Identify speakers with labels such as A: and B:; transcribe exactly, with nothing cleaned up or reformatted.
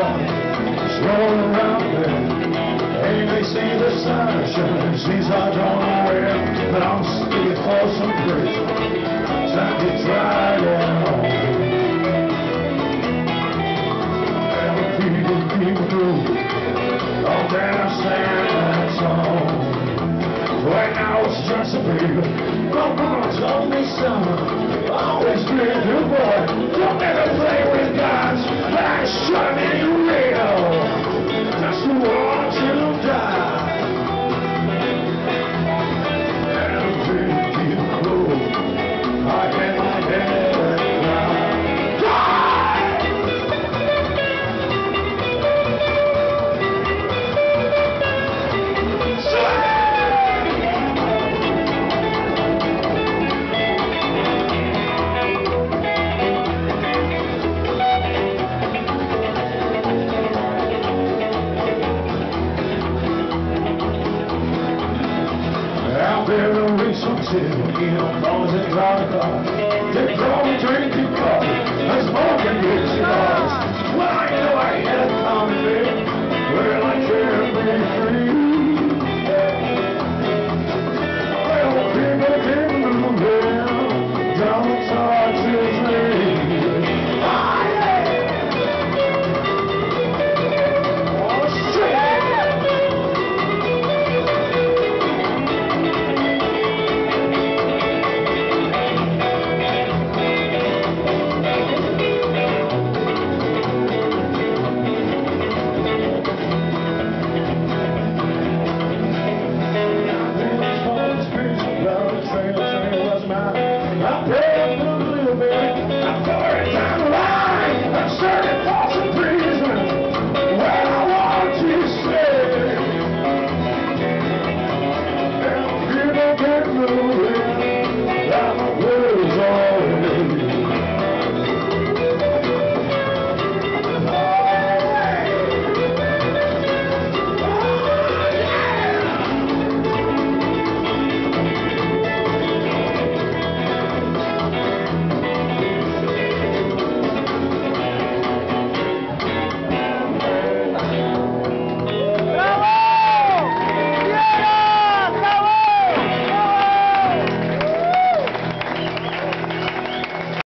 A: water rolling around there. Hey, they see the sunshine, sees I don't know where, but I'm sticking for some prison. Time to try it on. And the people keep through, all damn sad that song. Right now it's just a baby. My mama told me, son, always be a good boy. Don't ever play with guns. I shot him in your radio. Just want you to die. And the people keep cool. I get my head and die. Swing! There will be some city, you know, cause it's our car. They call me drinking coffee and smoking big cigars. Well, I know I had a common baby. Well, I can't be free. Well, people, people, down the top.